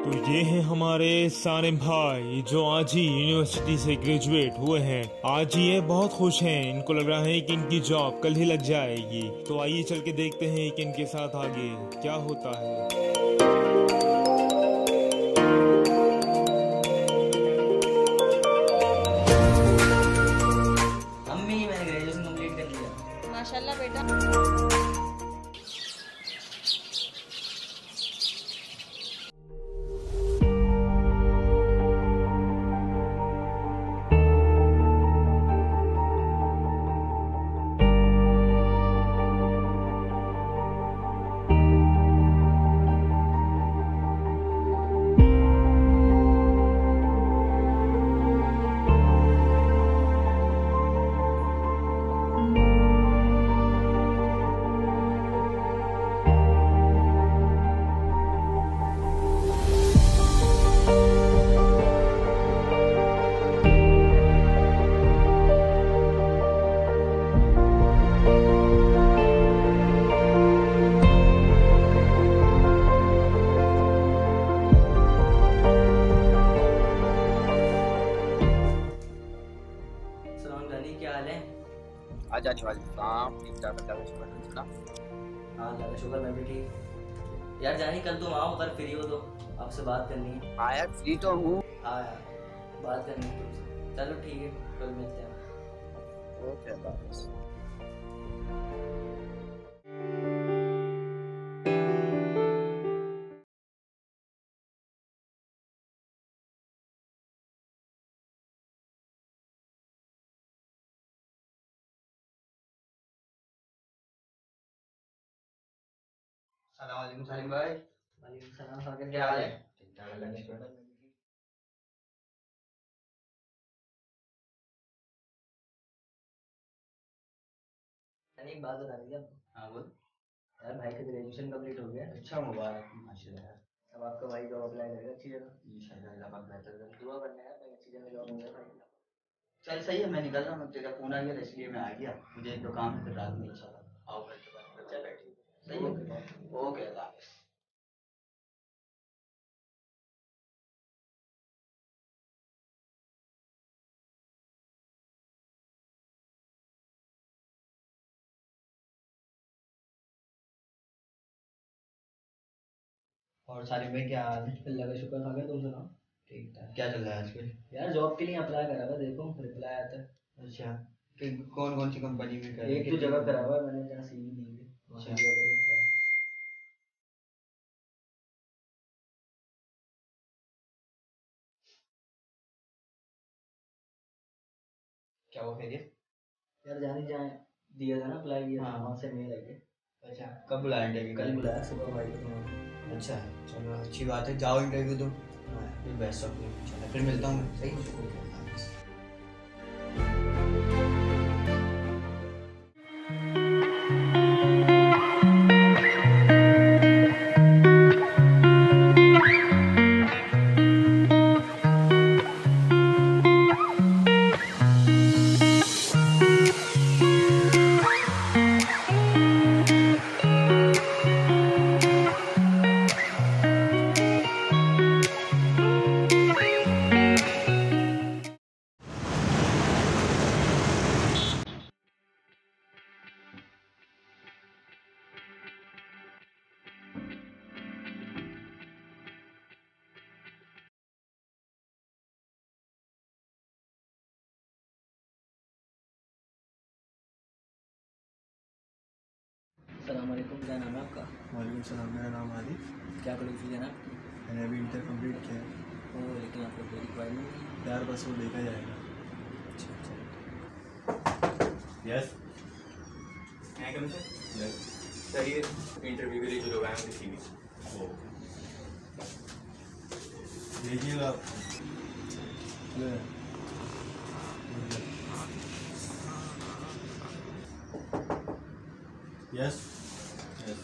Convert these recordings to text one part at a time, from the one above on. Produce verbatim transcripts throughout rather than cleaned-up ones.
तो ये हैं हमारे सारे भाई जो आज ही यूनिवर्सिटी से ग्रेजुएट हुए हैं। आज ही ये बहुत खुश हैं, इनको लग रहा है कि इनकी जॉब कल ही लग जाएगी। तो आइए चल के देखते हैं कि इनके साथ आगे क्या होता है। अम्मी मैंने ग्रेजुएशन कंप्लीट कर लिया। माशाल्लाह बेटा। क्या हाल है? आज आने वाली काम ठीक ठाक है, शुक्र सुना। हाँ अल्लाह का शुक्र, मैं भी ठीक। यार जानी कल तुम आओ अगर फ्री हो तो, आपसे बात करनी है। हाँ यार फ्री तो हूँ। हाँ यार बात करनी है तुमसे। चलो ठीक है, कल मिलते हैं। Okay bye. सलाम वालेकुम सलीम भाई। वालेकुम सलाम सागर, क्या हाल है? ठीक ठाक अल्लाह का शुक्र। यानी एक बात बता रही थी। हाँ बोल। यार भाई का ग्रेजुएशन कंप्लीट हो गया। अच्छा मुबारक माशाल्लाह यार। अब आपका भाई जॉब अप्लाई करेगा अच्छी जगह। इंशाल्लाह अल्लाह पाक बेहतर करे। दुआ करना है कहीं अच्छी जगह जॉब मिल जाए भाई। चल सही है, मैं निकल रहा हूँ, तेरा फोन आ गया इसलिए मैं आ गया। मुझे एक दो काम है, फिर रात में इंशाल्लाह आओ घर के बाद बच्चा बैठी। सही है, ओके अल्लाह हाफिज़। और सालिम भाई क्या हाल है? अल्लाह का शुक्र सागर, तुम सुनाओ। ठीक था। क्या चल रहा है आजकल? यार जॉब के लिए अप्लाई करा हुआ, देखो रिप्लाई आता है। अच्छा, फिर कौन कौन सी कंपनी में कर? एक तो जगह करा हुआ है मैंने, जहाँ सीवी दी है। अच्छा। क्या वो खैरियत? यार जानी जाए दिया था ना, अप्लाई किया था, हाँ। वहाँ से मेल आई है। अच्छा, कब बुलाया इंटरव्यू? कल बुलाया सुबह भाई को। अच्छा चलो अच्छी बात है, जाओ इंटरव्यू दो। फिर बेस्ट ऑफ लक इंशाल्लाह, फिर मिलता हूँ मैं। सही है। अस्सलामुअलैकुम, क्या नाम है आपका? वालेकुम सलाम, मेरा नाम आदिफ। क्या क्वालिफिकेशन है आपकी? मैंने अभी इंटर कंप्लीट किया है। ओ लेकिन आपको कोई रिक्वायरमेंट नहीं यार बस वो देखा जाएगा। है। अच्छा अच्छा। यस मैं कम से यस सही है। इंटरव्यू के लिए जो लोग आए उनकी सीवी वो देखिएगा आप। यस यस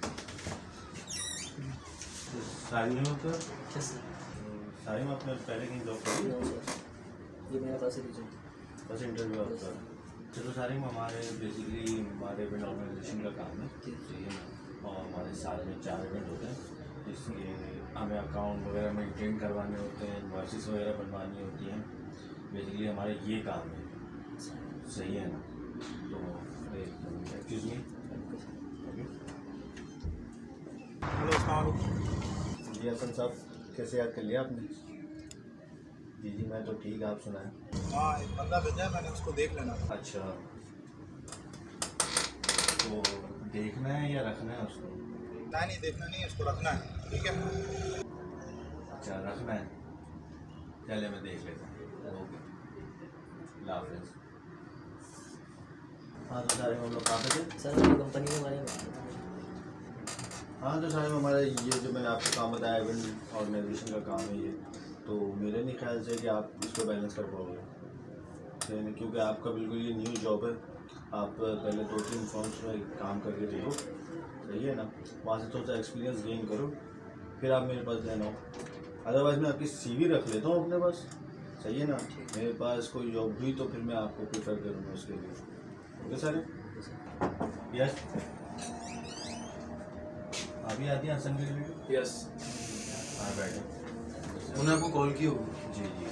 सारी में आपका अच्छा सर। सारी में आपने पहले कहीं जॉब करी? नो सर, ये मेरा फर्स्ट रीजन। बस इंटरव्यू आपका। चलो सारे में हमारे बेसिकली हमारे इवेंट ऑर्गेनाइजेशन का काम है, ठीक है। और हमारे साल में चार इवेंट होते हैं, इसलिए हमें अकाउंट वगैरह मेंटेन करवाने होते हैं, इन्वॉइसेस वगैरह बनवानी होती हैं। बेसिकली हमारा ये काम है, सही है ना? तो एक्सक्यूज़ मी। हेलो अस्सलाम वालेकुम। जी हसन साहब, कैसे याद कर लिया आपने? जी जी मैं तो ठीक, आप सुनाएं। हाँ, एक बंदा भेजा है, मैंने उसको देख लेना था। अच्छा, तो देखना है या रखना है उसको? नहीं नहीं, देखना नहीं है, उसको रखना है, ठीक है? अच्छा, रखना है। चले मैं देख लेता हूँ। ओके, अल्लाह हाफ़िज़। हाँ तो सारे हम लोग कहाँ पे थे? सर मेरी कंपनी के बारे में। हाँ तो साहब, हमारा ये जो मैंने आपको काम बताया इवेंट ऑर्गेनाइजेशन का काम है ये, तो मेरे नहीं ख्याल से कि आप इसको बैलेंस कर पाओगे, क्योंकि आपका बिल्कुल ये न्यू जॉब है। आप पहले दो तीन फर्म्स में काम करके देखो, सही है ना? वहाँ से थोड़ा सा एक्सपीरियंस गेन करो, फिर आप मेरे पास देना हो। अदरवाइज़ मैं आपकी सीवी रख लेता हूँ अपने पास, सही है ना? मेरे पास कोई जॉब हुई तो फिर मैं आपको प्रेफर करूँगा उसके लिए। Okay sir? यस, अभी आती है हसन के लिए? यस, हाँ बैठे। उन्होंने आपको कॉल की होगी। जी जी जी।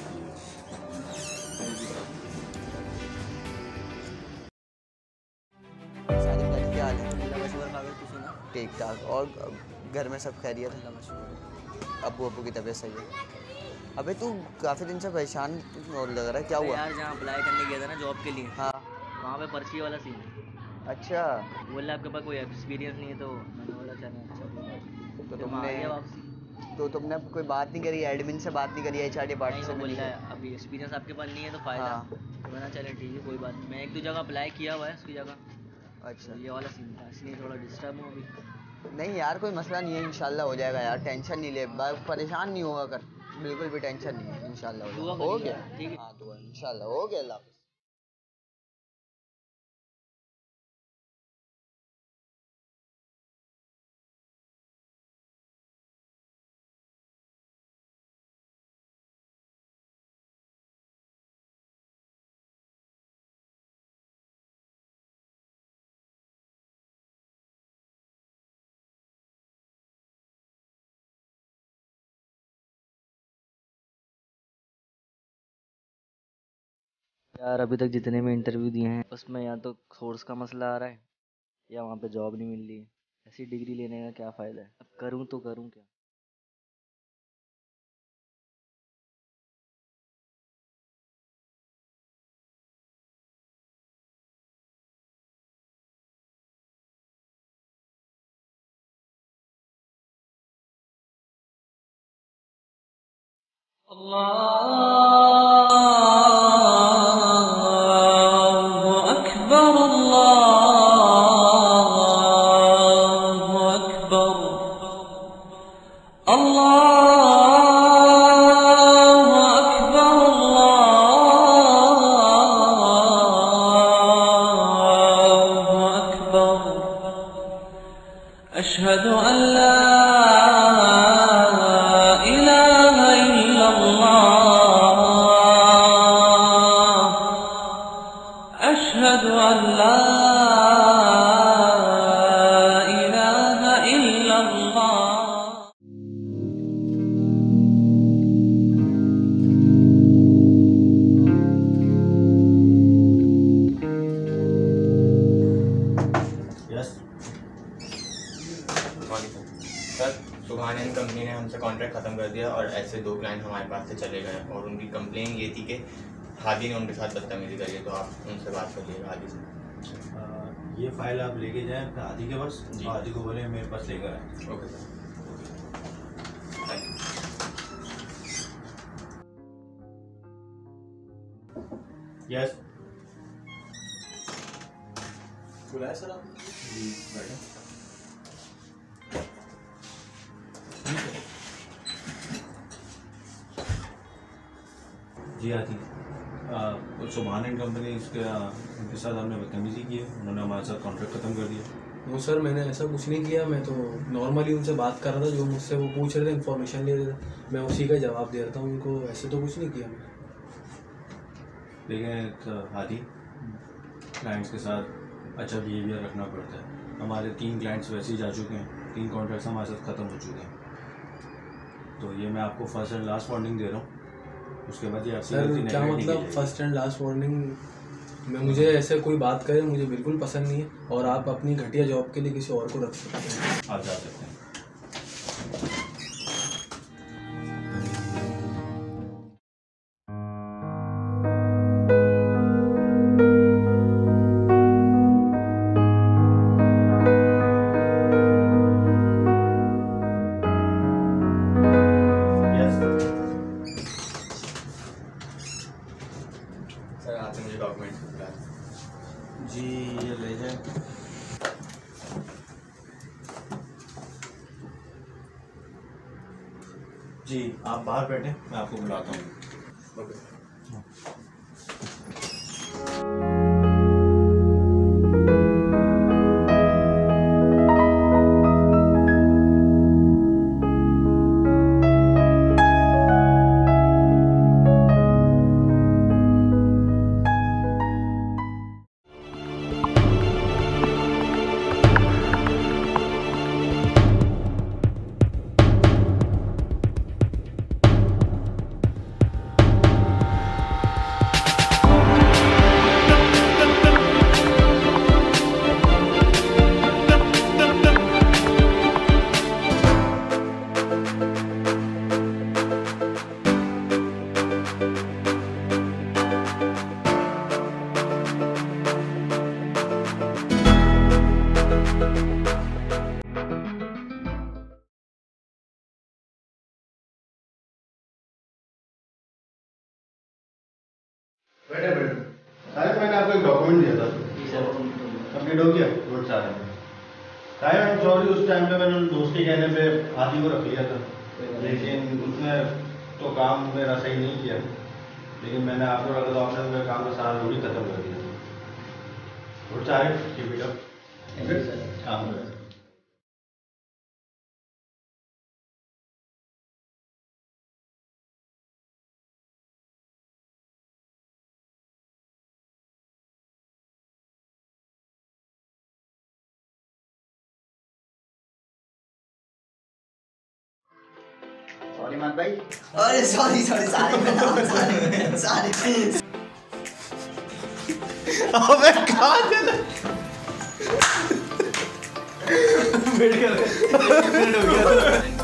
सारी घर क्या हाल है? अल्लाह का शुक्र, खाकर कुछ ना। ठीक ठाक। और घर में सब खैरियत है? अल्लाह का शुक्र। अबू अबू की तबीयत सही है? अबे तू काफ़ी दिन से परेशान और लग रहा है, क्या अरे हुआ? यार जहाँ अप्लाई करने गया था ना जॉब के लिए, हाँ। वहाँ पे पर्ची वाला सीन है। अच्छा, बोला आपके पास कोई एक्सपीरियंस नहीं है, तो मैंने बोला चलो अच्छा कोई बात नहीं। तो फिर मैं आ तुमने गया वापसी। तो तुमने कोई बात नहीं करी, एडमिन से बात नहीं करी, एच आर नहीं, डिपार्टमेंट वो से भी बोल नहीं रहा करी? है अभी एक्सपीरियंस आपके पास नहीं है तो फ़ायदा। हाँ। तो मैंने चले ठीक है कोई बात नहीं। मैं एक दो जगह अप्लाई किया हुआ है उसकी जगह, अच्छा, तो ये वाला सीन था, इसलिए थोड़ा डिस्टर्ब हूँ अभी। नहीं यार कोई मसला नहीं है, इंशाल्लाह हो जाएगा यार, टेंशन नहीं ले, बा- परेशान नहीं होगा कर, बिल्कुल भी टेंशन नहीं है, इंशाल्लाह हो दुआ जाएगा। हो करिए, गया? ठीक है। हाँ दुआ, इंशाल्लाह हो गया। अल्लाह हाफ़िज़। यार अभी तक जितने भी इंटरव्यू दिए हैं उसमें या तो कोर्स का मसला आ रहा है या वहाँ पे जॉब नहीं मिल रही है। ऐसी डिग्री लेने का क्या फ़ायदा है? अब करूँ तो करूँ क्या? अल्लाहु अकबर, अल्लाहु अकबर, अल्लाहु अकबर, अल्लाहु अकबर। अशहदु अन ला इलाहा इल्लल्लाह, अशहदु अन ला इलाहा इल्लल्लाह। Yes sir, Subhan and company ने हमसे कॉन्ट्रैक्ट ख़त्म कर दिया और ऐसे दो क्लाइंट हमारे पास से चले गए और उनकी कंप्लेन ये थी कि हादी ने उनके साथ बदतमीजी करी है, तो आप उनसे बात कर लीजिएगा हादी से। आ, ये फाइल आप लेके जाएं अपने हादी के पास, जी। हादी को बोले मेरे पास लेकर आए। Okay sir, thank you. Yes बुलाया सर आप? जी बैठे। जी आती सुभान एंड कंपनी इसके उनके साथ हमने बदतमीजी की है, उन्होंने हमारे साथ कॉन्ट्रैक्ट ख़त्म कर दिया। नो सर, मैंने ऐसा कुछ नहीं किया। मैं तो नॉर्मली उनसे बात कर रहा था, जो मुझसे वो पूछ रहे थे, इन्फॉर्मेशन ले रहे थे, मैं उसी का जवाब दे रहा था उनको। ऐसे तो कुछ नहीं किया मैंने। देखें तो हादी, क्लाइंट्स के साथ अच्छा बिहेवियर रखना पड़ता है। हमारे तीन क्लाइंट्स वैसे ही जा चुके हैं, तीन कॉन्ट्रैक्ट्स हमारे साथ ख़त्म हो चुके हैं। तो ये मैं आपको फर्स्ट एंड लास्ट वार्निंग दे रहा हूँ, उसके बाद ये आपकी सर गलती क्या नहीं मतलब फर्स्ट एंड लास्ट वार्निंग में? मुझे ऐसे कोई बात करे मुझे बिल्कुल पसंद नहीं है, और आप अपनी घटिया जॉब के लिए किसी और को रख सकते हैं। आप जा सकते हैं। सर आपने मुझे डॉक्यूमेंट्स दिया जी ये ले जाए। जी आप बाहर बैठे, मैं आपको बुलाता हूँ। ओके। बैठे बैठे साहब, मैंने आपको एक डॉक्यूमेंट दिया था, जी सर। कंप्लीट हो गया? गुड साहब। साहब आई एम सॉरी, उस टाइम पे मैंने दोस्त के कहने पे हाथी को रख लिया था, लेकिन उसने तो काम मेरा सही नहीं किया, लेकिन मैंने आपको रखा तो आपने मेरे काम का सारा लोड ही खत्म कर दिया। गुड साहब, कीप इट अप। काम हो गया। सॉरी मान भाई। अरे सॉरी सॉरी सारे में नाम सारे सारे अबे कहाँ चला? बैठ कर